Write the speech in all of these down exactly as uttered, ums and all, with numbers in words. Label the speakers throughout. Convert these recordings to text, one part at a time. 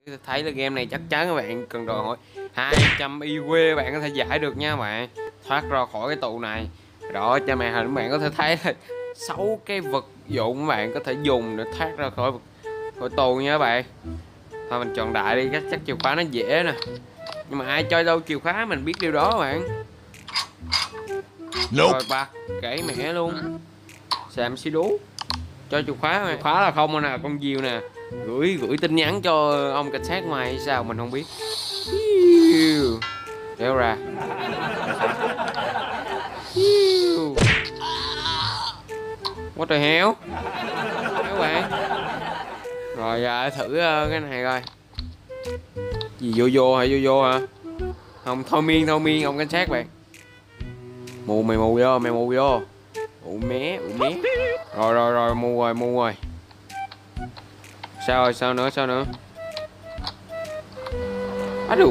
Speaker 1: Thấy là game này chắc chắn các bạn cần đòi hỏi hai trăm i quy bạn có thể giải được nha bạn. Thoát ra khỏi cái tù này. Đó, trên màn hình bạn có thể thấy là sáu cái vật dụng bạn có thể dùng để thoát ra khỏi khỏi tù nha các bạn. Thôi mình chọn đại đi, chắc chắc chìa khóa nó dễ nè. Nhưng mà ai chơi đâu chìa khóa mình biết điều đó bạn. Nope. Rồi bạc kể mẹ luôn. Xem xí đú. Cho chìa khóa mà. Khóa là không nè, con diều nè. Gửi gửi tin nhắn cho ông cảnh sát ngoài hay sao mình không biết. Kéo ra. What the hell? Các bạn. Rồi giờ thử cái này coi. Gì vô vô hả, vô vô hả? Không, thôi miên thôi miên ông cảnh sát bạn. Mù mày mù vô, mày mù vô. Ụ mé, ụ mé. Rồi rồi rồi, mù rồi, mù rồi. Sao rồi, sao nữa, sao nữa? Á đù.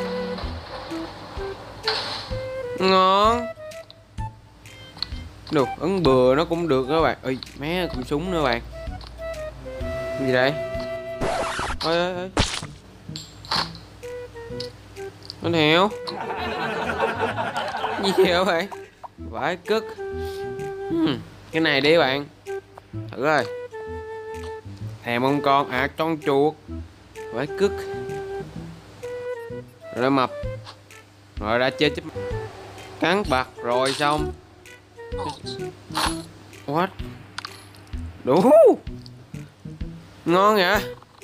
Speaker 1: Ngon. Được, ấn bừa nó cũng được các bạn. Ơi, mé cầm súng nữa bạn. Cái gì đây? Ơi ơi ơi. Nó theo. Gì vậy bạn? Vãi cứt. Hmm, cái này đi bạn. Thử rồi. Thèm ông con à, con chuột. Vãi cứt. Rồi đã mập. Rồi đã chết chết. Cắn bật rồi xong. What? Đủ. Ngon vậy.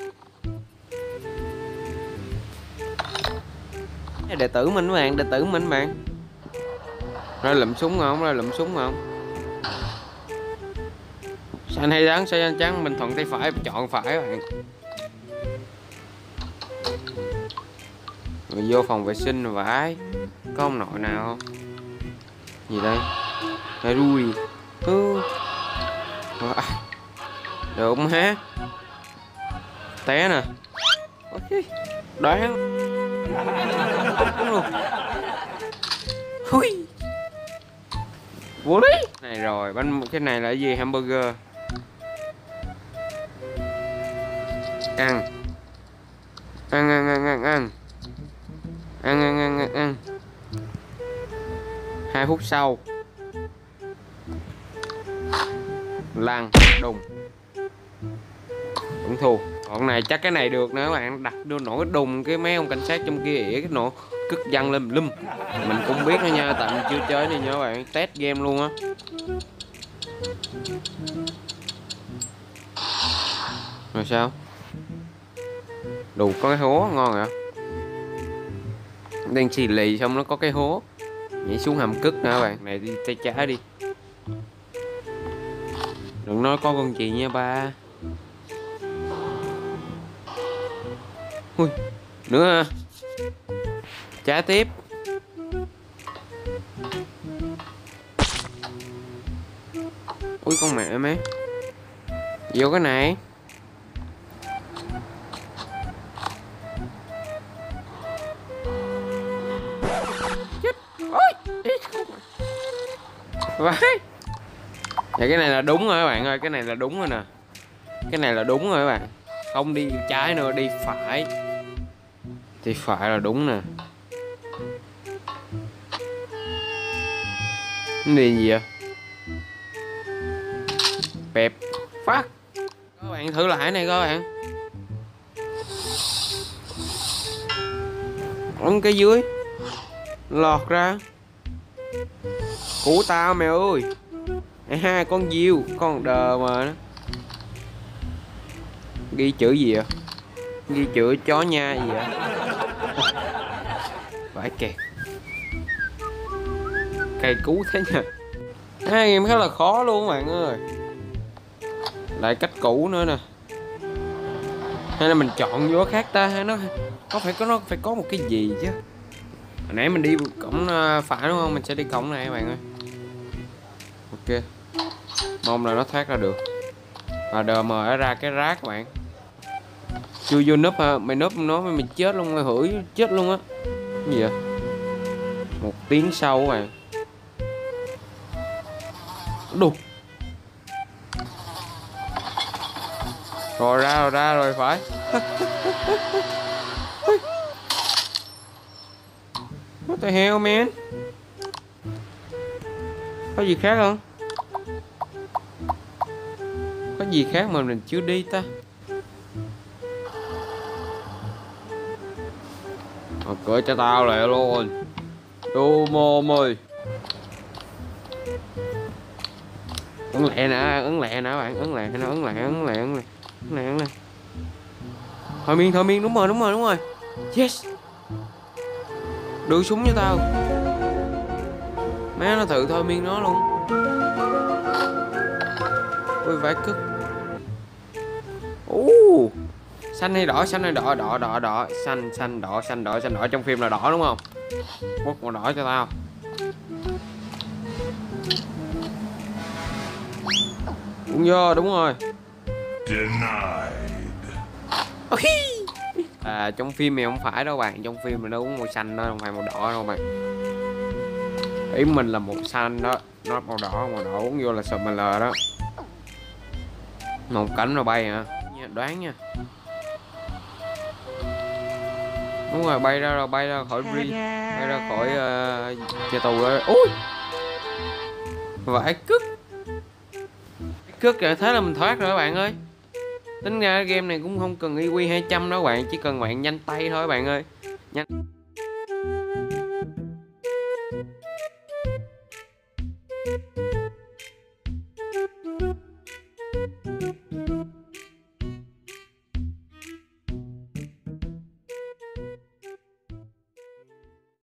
Speaker 1: Đệ tử mình bạn, đệ tử mình bạn. Rồi lụm súng không? Rồi lụm súng không? Xanh hay trắng, xanh trắng mình thuận tay phải, chọn phải bạn. Rồi vô phòng vệ sinh vãi. Có ông nội nào không? Gì đây? Đây đuôi. Ừ. Được không hả? Té nè. Đoán. Đúng luôn. Hui. Vô lý. Này rồi, bánh cái này là cái gì? Hamburger. Ăn. Ăn ăn ăn ăn ăn. Ăn ăn ăn ăn ăn. Hai phút sau. Lăn đùng. Cũng thua. Còn này chắc cái này được nữa các bạn, đặt đưa nổi đùng cái mấy ông cảnh sát trong kia ỉa cái nổ cất văng lên lum. Mình cũng biết nữa nha, tại mình chưa chơi đi nha các bạn, test game luôn á. Rồi sao? Đủ có cái hố ngon hả? Đang xì lì xong nó có cái hố. Nhảy xuống hầm cất nữa các bạn, này đi tay trái đi. Đừng nói có con gì nha ba. Ui, nữa ha. Trả tiếp. Ui con mẹ mấy. Vô cái này. Chết. Ôi. Vãi. Dạ cái này là đúng rồi các bạn ơi, cái này là đúng rồi nè. Cái này là đúng rồi các bạn. Không đi trái nữa, đi phải. Đi phải là đúng nè. Cái gì gì vậy? Bẹp. Phát. Các bạn thử lại này các bạn. Ấn cái dưới. Lọt ra. Của tao mẹ ơi. À, con diều, con đờ mà nó. Ghi chữ gì vậy? Ghi chữ chó nha gì vậy? Vãi kẹt. Cây cú thế nha. Hai game khá là khó luôn các bạn ơi. Lại cách cũ nữa nè. Hay là mình chọn vô khác ta, hay nó có phải có nó phải có một cái gì chứ. Hồi nãy mình đi cổng phải đúng không? Mình sẽ đi cổng này các bạn ơi. Ok. Mong là nó thoát ra được. Và đờ mờ ra cái rác các bạn. Chưa vô núp hả? Mày núp nó mày chết luôn, mày hửi chết luôn á. Cái gì vậy? Một tiếng sau các bạn. Đù. Rồi ra rồi ra rồi phải. What the hell man? Có gì khác không? Có gì khác mà mình chưa đi ta? Mở cửa cho tao lại luôn. Đô mồm ơi. Ấn lẹ nè, ấn lẹ nè bạn, ấn lẹ nè, ấn lẹ, ấn lẹ, ấn lẹ, ấn lẹ, ấn lẹ. Thôi miên, thôi miên, đúng rồi, đúng rồi, đúng rồi. Yes. Đưa súng cho tao. Má nó tự thôi miên nó luôn. Ôi vãi cứt. Uh. Xanh hay đỏ, xanh hay đỏ, đỏ, đỏ, đỏ, xanh, xanh, đỏ, xanh, đỏ, xanh, đỏ. Trong phim là đỏ đúng không? Quất màu đỏ cho tao. Uống vô, đúng rồi. À, trong phim này không phải đâu bạn. Trong phim mình nó uống màu xanh đó, không phải màu đỏ đâu bạn. Ý mình là màu xanh đó. Nó màu đỏ, màu đỏ uống vô là sờ mờ đó. Một cánh rồi bay hả? Đoán nha. Đúng rồi, bay ra rồi, bay ra khỏi Bri, bay ra khỏi uh, nhà tù rồi. Ui, vãi cứt. Cứt rồi, thế là mình thoát rồi các bạn ơi. Tính ra game này cũng không cần i quy hai trăm đâu bạn, chỉ cần bạn nhanh tay thôi các bạn ơi. Nhanh.